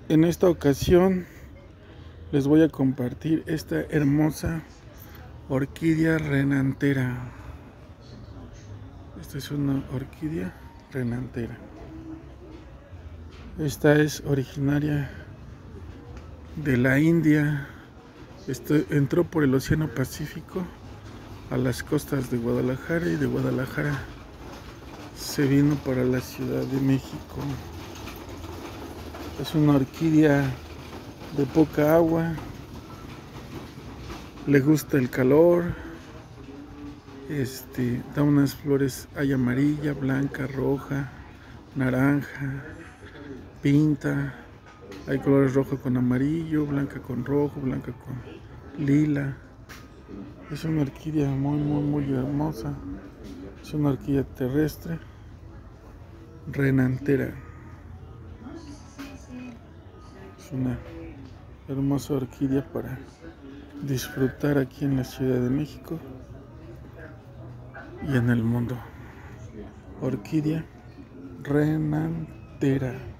En esta ocasión les voy a compartir esta hermosa orquídea renantera. Esta es una orquídea renantera. Esta es originaria de la India. Entró por el Océano Pacífico a las costas de Guadalajara, y de Guadalajara se vino para la Ciudad de México. Es una orquídea de poca agua, le gusta el calor, da unas flores, hay amarilla, blanca, roja, naranja, pinta, hay colores rojo con amarillo, blanca con rojo, blanca con lila. Es una orquídea muy hermosa. Es una orquídea terrestre renantera. Es una hermosa orquídea para disfrutar aquí en la Ciudad de México y en el mundo. Orquídea renantera.